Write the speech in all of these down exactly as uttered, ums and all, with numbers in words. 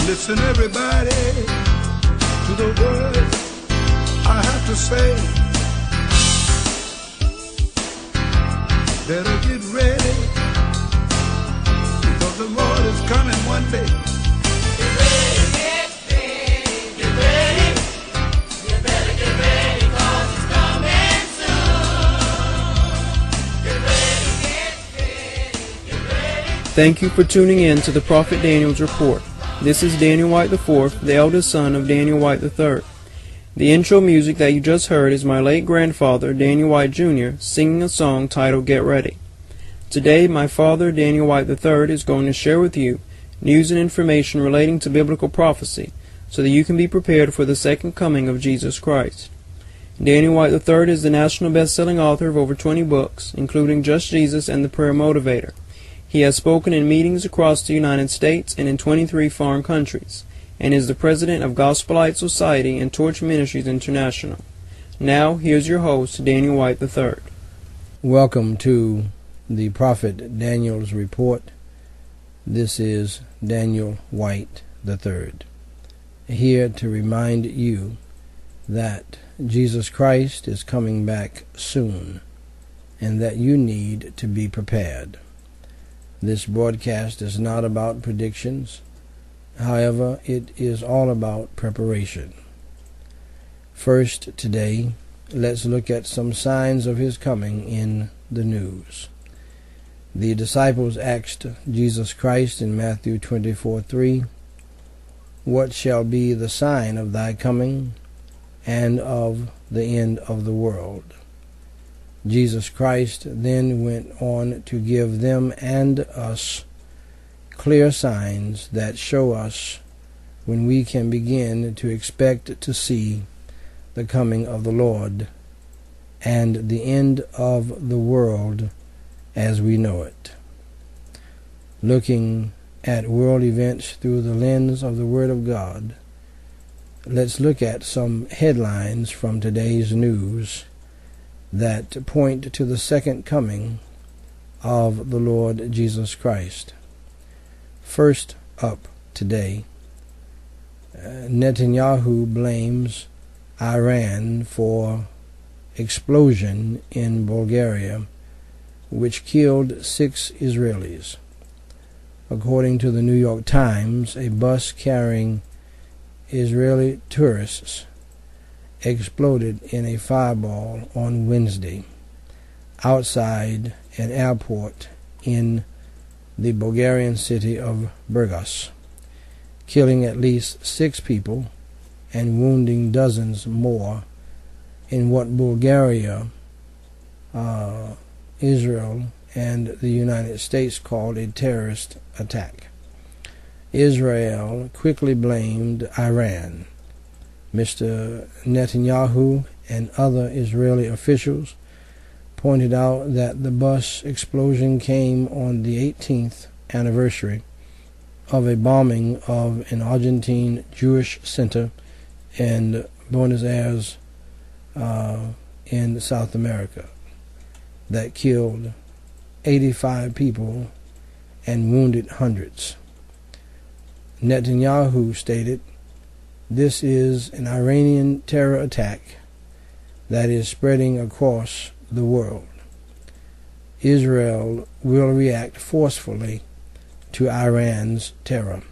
Listen, everybody, to the words I have to say. Better get ready, because the Lord is coming one day. Get ready, get ready, get ready. You better get ready, cause it's coming soon. Get ready, get ready, get ready. Thank you for tuning in to the Prophet Daniel's Report. This is Daniel Whyte the fourth, the eldest son of Daniel Whyte the third. The intro music that you just heard is my late grandfather, Daniel Whyte Junior, singing a song titled Get Ready. Today, my father, Daniel Whyte the third, is going to share with you news and information relating to biblical prophecy so that you can be prepared for the second coming of Jesus Christ. Daniel Whyte the third is the national best-selling author of over twenty books, including Just Jesus and The Prayer Motivator. He has spoken in meetings across the United States and in twenty-three foreign countries, and is the president of Gospelite Society and Torch Ministries International. Now, here's your host, Daniel Whyte the third. Welcome to the Prophet Daniel's Report. This is Daniel Whyte the third, here to remind you that Jesus Christ is coming back soon, and that you need to be prepared. This broadcast is not about predictions. However, it is all about preparation. First, today, let's look at some signs of his coming in the news. The disciples asked Jesus Christ in Matthew twenty-four three, "What shall be the sign of thy coming and of the end of the world?" Jesus Christ then went on to give them and us clear signs that show us when we can begin to expect to see the coming of the Lord and the end of the world as we know it. Looking at world events through the lens of the Word of God, let's look at some headlines from today's news that point to the second coming of the Lord Jesus Christ. First up today, uh, Netanyahu blames Iran for explosion in Bulgaria, which killed six Israelis. According to the New York Times, a bus carrying Israeli tourists exploded in a fireball on Wednesday outside an airport in the Bulgarian city of Burgas, killing at least six people and wounding dozens more in what Bulgaria, uh, Israel, and the United States called a terrorist attack. Israel quickly blamed Iran. Mister Netanyahu and other Israeli officials pointed out that the bus explosion came on the eighteenth anniversary of a bombing of an Argentine Jewish center in Buenos Aires uh, in South America that killed eighty-five people and wounded hundreds. Netanyahu stated, "This is an Iranian terror attack that is spreading across the world. Israel will react forcefully to Iran's terror."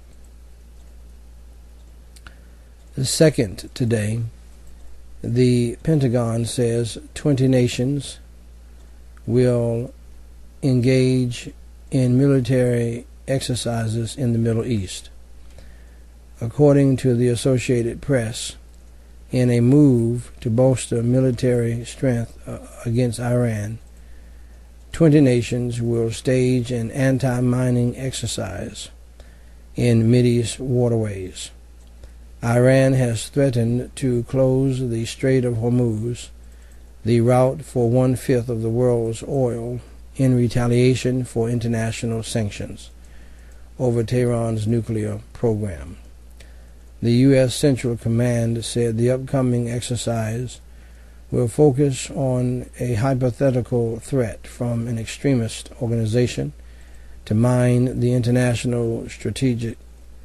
The second today, the Pentagon says twenty nations will engage in military exercises in the Middle East. According to the Associated Press, in a move to bolster military strength uh, against Iran, twenty nations will stage an anti-mining exercise in Mideast waterways. Iran has threatened to close the Strait of Hormuz, the route for one-fifth of the world's oil, in retaliation for international sanctions over Tehran's nuclear program. The U S Central Command said the upcoming exercise will focus on a hypothetical threat from an extremist organization to mine the international strategic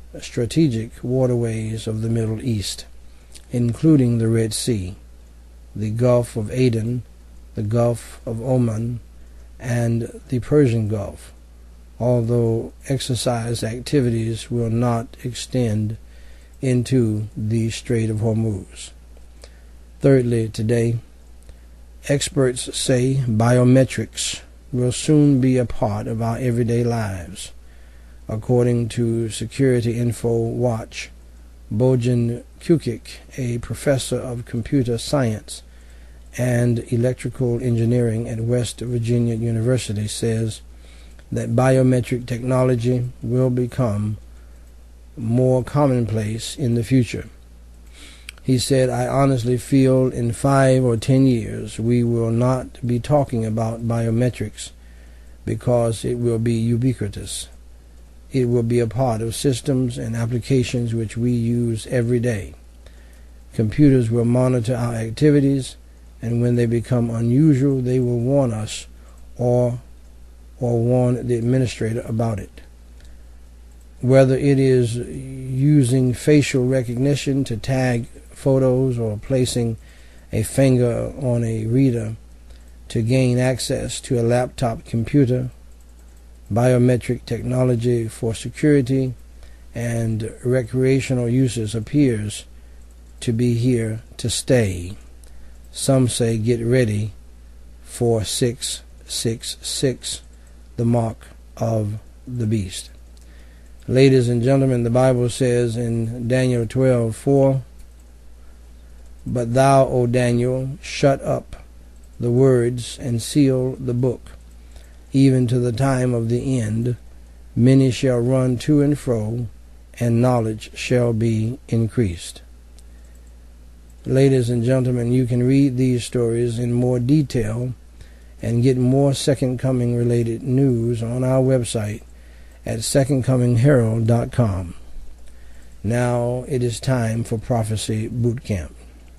strategic waterways of the Middle East, including the Red Sea, the Gulf of Aden, the Gulf of Oman, and the Persian Gulf, although exercise activities will not extend into the Strait of Hormuz. Thirdly, today, experts say biometrics will soon be a part of our everyday lives. According to Security Info Watch, Bojan Kukic, a professor of computer science and electrical engineering at West Virginia University, says that biometric technology will become more commonplace in the future. He said, "I honestly feel in five or ten years we will not be talking about biometrics because it will be ubiquitous. It will be a part of systems and applications which we use every day. Computers will monitor our activities, and when they become unusual, they will warn us or or warn the administrator about it. Whether it is using facial recognition to tag photos or placing a finger on a reader to gain access to a laptop computer, biometric technology for security and recreational uses appears to be here to stay. Some say get ready for six six six, the mark of the beast." Ladies and gentlemen, the Bible says in Daniel twelve four, "But thou, O Daniel, shut up the words and seal the book, even to the time of the end. Many shall run to and fro, and knowledge shall be increased." Ladies and gentlemen, you can read these stories in more detail and get more Second Coming related news on our website at second coming herald dot com. Now it is time for Prophecy Bootcamp.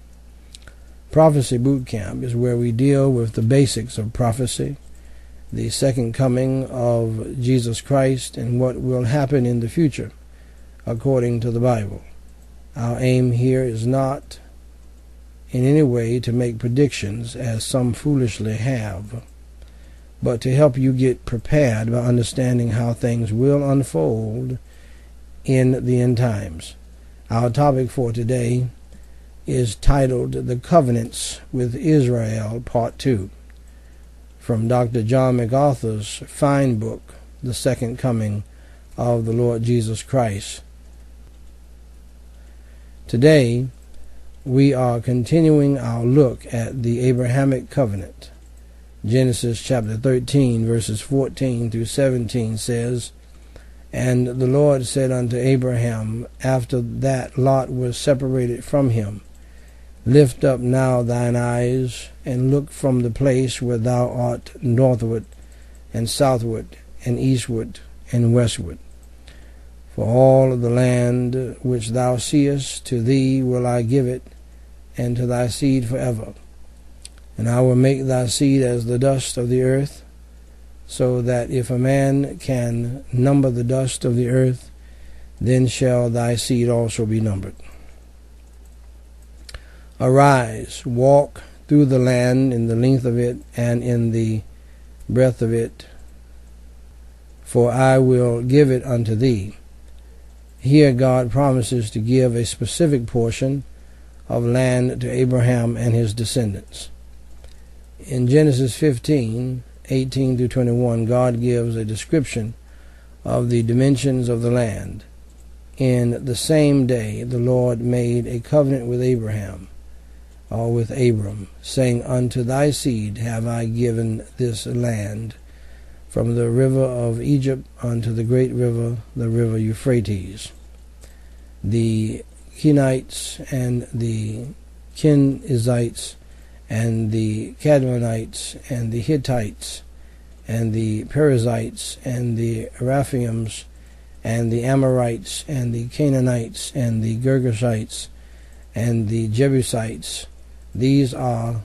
Prophecy Bootcamp is where we deal with the basics of prophecy, the second coming of Jesus Christ, and what will happen in the future according to the Bible. Our aim here is not in any way to make predictions, as some foolishly have, but to help you get prepared by understanding how things will unfold in the end times. Our topic for today is titled The Covenants with Israel, Part two, from Doctor John MacArthur's fine book, The Second Coming of the Lord Jesus Christ. Today, we are continuing our look at the Abrahamic covenant. Genesis chapter thirteen, verses fourteen through seventeen says, "And the Lord said unto Abraham, after that Lot was separated from him, Lift up now thine eyes, and look from the place where thou art northward, and southward, and eastward, and westward. For all of the land which thou seest, to thee will I give it, and to thy seed forever. And I will make thy seed as the dust of the earth, so that if a man can number the dust of the earth, then shall thy seed also be numbered. Arise, walk through the land in the length of it and in the breadth of it, for I will give it unto thee." Here God promises to give a specific portion of land to Abraham and his descendants. In Genesis fifteen, eighteen through twenty-one, God gives a description of the dimensions of the land. In the same day the Lord made a covenant with Abraham, or with Abram, saying, Unto thy seed have I given this land, from the river of Egypt unto the great river, the river Euphrates. The Kenites and the Kenizzites and the Cadmonites and the Hittites and the Perizzites and the Raphaims and the Amorites and the Canaanites and the Girgashites and the Jebusites, these are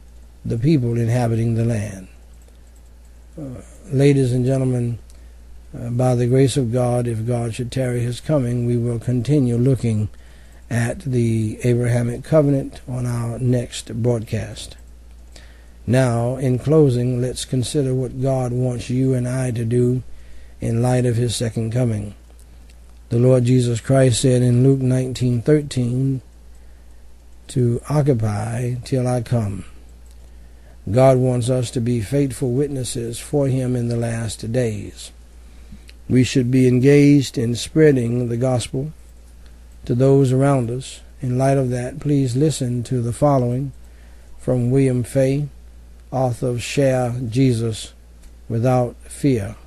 the people inhabiting the land. Uh, ladies and gentlemen, uh, by the grace of God, if God should tarry his coming, we will continue looking at the Abrahamic covenant on our next broadcast. Now, in closing, let's consider what God wants you and I to do in light of his second coming. The Lord Jesus Christ said in Luke nineteen thirteen, to occupy till I come. God wants us to be faithful witnesses for him in the last days. We should be engaged in spreading the gospel to those around us. In light of that, please listen to the following from William Fay, author of Share Jesus Without Fear.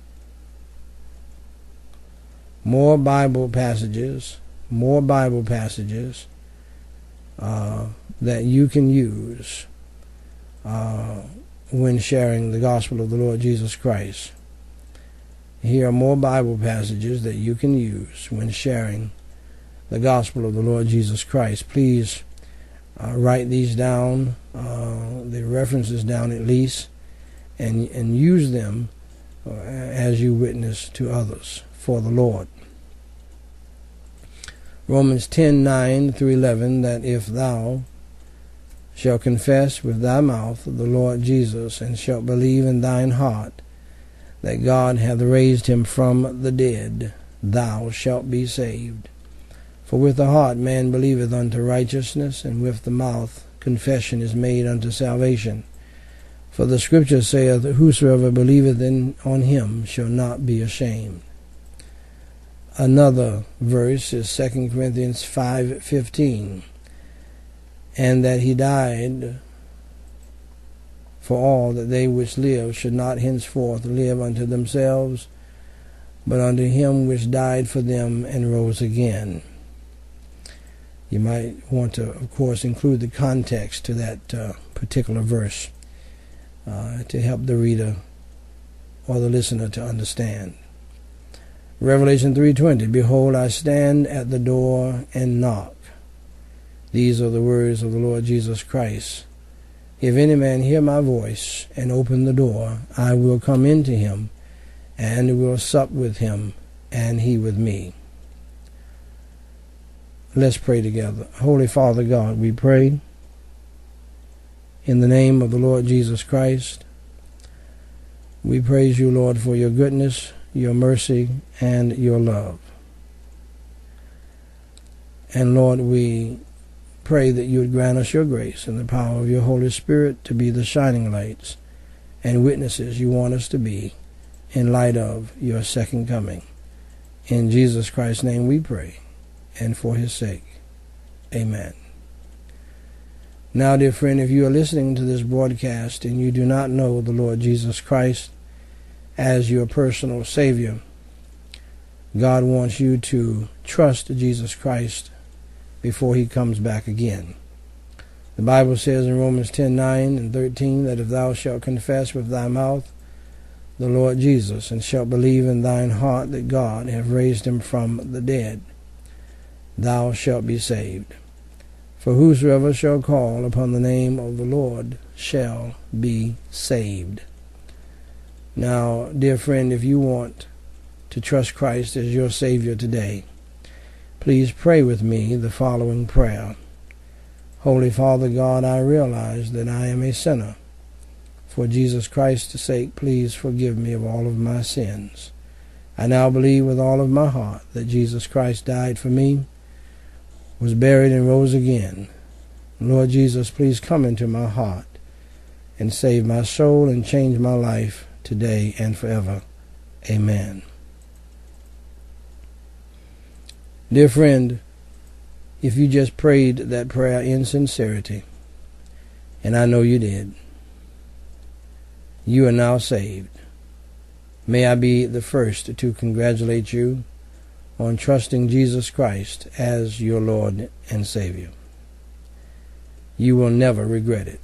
More Bible passages, more Bible passages uh, that you can use uh, when sharing the gospel of the Lord Jesus Christ. Here are more Bible passages that you can use when sharing the gospel of the Lord Jesus Christ. Please uh, write these down, uh, the references down at least, and, and use them uh, as you witness to others for the Lord. Romans ten, nine through eleven, that if thou shalt confess with thy mouth the Lord Jesus, and shalt believe in thine heart that God hath raised him from the dead, thou shalt be saved. For with the heart man believeth unto righteousness, and with the mouth confession is made unto salvation. For the Scripture saith, whosoever believeth in, on him shall not be ashamed. Another verse is Second Corinthians five fifteen, and that he died for all, that they which live should not henceforth live unto themselves, but unto him which died for them and rose again. You might want to, of course, include the context to that uh, particular verse uh, to help the reader or the listener to understand. Revelation three twenty, behold, I stand at the door and knock. These are the words of the Lord Jesus Christ. If any man hear my voice and open the door, I will come into him, and will sup with him, and he with me. Let's pray together. Holy Father God, we pray in the name of the Lord Jesus Christ. We praise you, Lord, for your goodness, your mercy, and your love. And Lord, we pray that you would grant us your grace and the power of your Holy Spirit to be the shining lights and witnesses you want us to be in light of your second coming. In Jesus Christ's name we pray, and for his sake. Amen. Now, dear friend, if you are listening to this broadcast and you do not know the Lord Jesus Christ as your personal Savior, God wants you to trust Jesus Christ before he comes back again. The Bible says in Romans ten, nine and thirteen, that if thou shalt confess with thy mouth the Lord Jesus, and shalt believe in thine heart that God hath raised him from the dead, thou shalt be saved. For whosoever shall call upon the name of the Lord shall be saved. Now, dear friend, if you want to trust Christ as your Savior today, please pray with me the following prayer. Holy Father God, I realize that I am a sinner. For Jesus Christ's sake, please forgive me of all of my sins. I now believe with all of my heart that Jesus Christ died for me, was buried, and rose again. Lord Jesus, please come into my heart and save my soul and change my life today and forever. Amen. Dear friend, if you just prayed that prayer in sincerity, and I know you did, you are now saved. May I be the first to congratulate you on trusting Jesus Christ as your Lord and Savior. You will never regret it.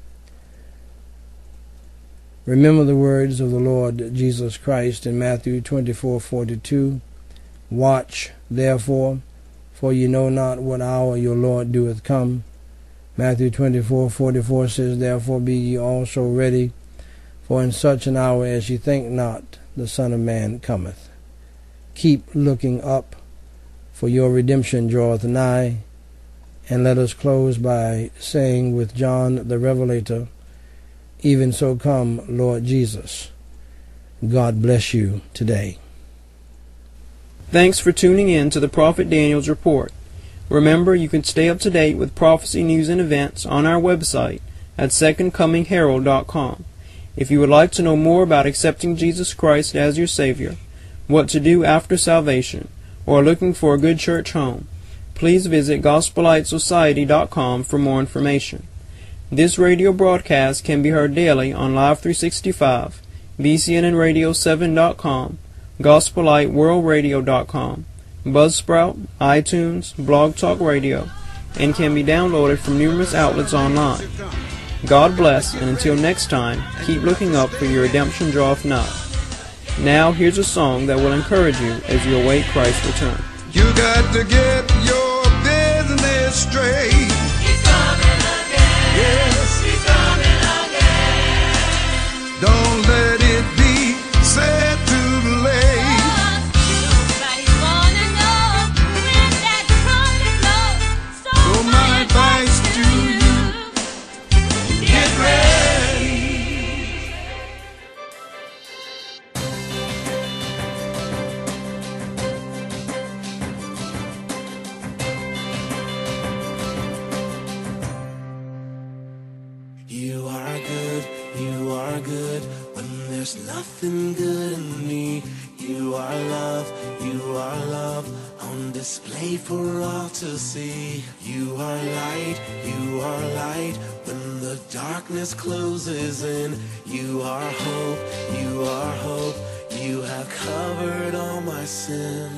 Remember the words of the Lord Jesus Christ in Matthew twenty-four forty-two. Watch, therefore, for ye know not what hour your Lord doeth come. Matthew twenty-four forty-four says, therefore be ye also ready, for in such an hour as ye think not, the Son of Man cometh. Keep looking up, for your redemption draweth nigh. And let us close by saying with John the Revelator, even so come, Lord Jesus. God bless you today. Thanks for tuning in to the Prophet Daniel's Report. Remember, you can stay up to date with prophecy news and events on our website at second coming herald dot com. If you would like to know more about accepting Jesus Christ as your Savior, what to do after salvation, or are looking for a good church home, please visit gospel light society dot com for more information. This radio broadcast can be heard daily on Live three sixty-five, B C N N radio seven dot com, gospel light world radio dot com, Buzzsprout, iTunes, Blog Talk Radio, and can be downloaded from numerous outlets online. God bless, and until next time, keep looking up, for your redemption draweth nigh. Now, here's a song that will encourage you as you await Christ's return. You got to get your business straight. He's coming again. Yes. He's coming again. Don't let it be said too late. Nobody's gonna know when that trumpet blows. So my advice to you, get ready. You are good, you are good, when there's nothing good in me. You are love, you are love, on display for all to see. You are light, you are light, when the darkness closes in. You are hope, you are hope, you have covered all my sin.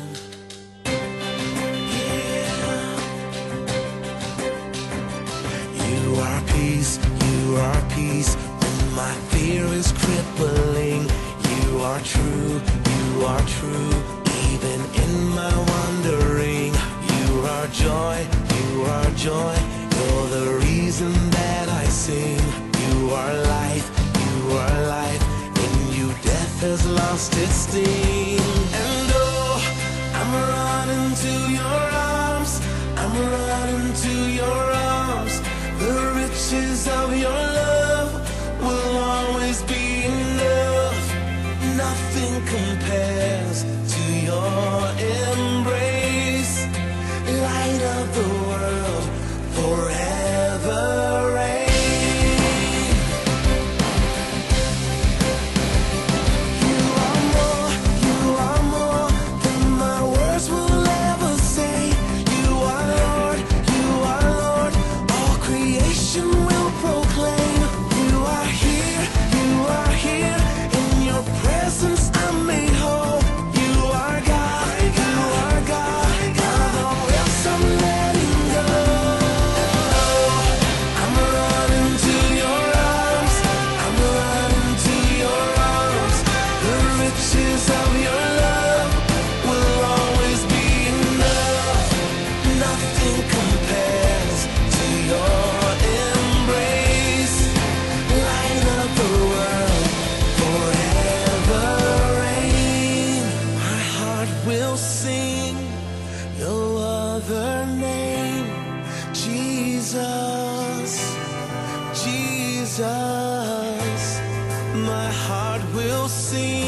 You are peace, you are peace, when my fear is crippling. You are true, you are true, even in my wandering. You are joy, you are joy, you're the reason that I sing. You are life, you are life, in you death has lost its sting. And oh, I'm running to your arms, I'm running to your arms. The riches of your love will always be enough. Nothing compares to your embrace. Light of the world, forever reign. You are more, you are more than my words will ever say. You are Lord, you are Lord, all creation will proclaim. You are here, you are here, in your presence I'm made whole. You are God, you are God, God, all else I'm letting go. I'm running to your arms, I'm running to your arms. The riches of your love will always be enough. Nothing compares to your embrace. Light of the world, forever reign. My heart will sing no other name. Jesus, Jesus. My heart will sing